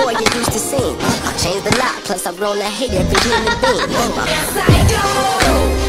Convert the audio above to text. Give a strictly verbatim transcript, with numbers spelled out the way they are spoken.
before you used to sing. Changed a lot, plus I've grown to hate every human being. Yes, I do.